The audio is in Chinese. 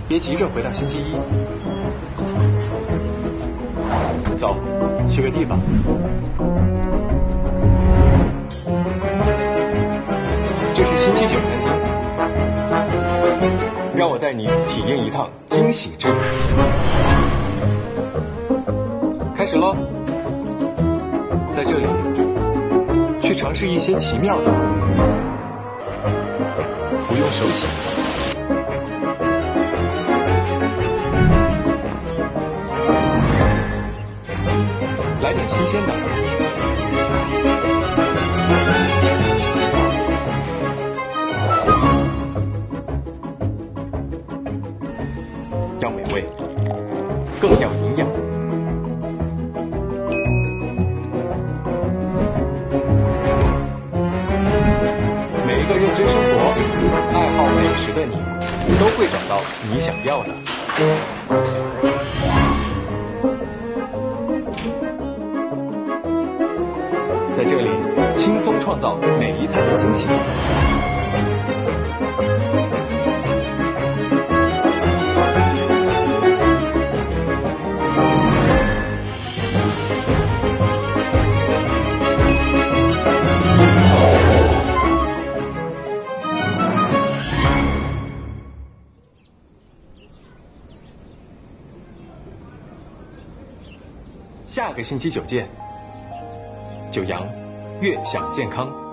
别急着回到星期一。走，去个地方。这是星期9餐厅，让我带你体验一趟惊喜之旅。开始喽！在这里，去尝试一些奇妙的，不用手洗。来点新鲜的。要美味，更要营养。每一个认真生活、爱好美食的你，都会找到你想要的。在这里，轻松创造每一餐的惊喜。下个星期9见。9阳，悦享健康。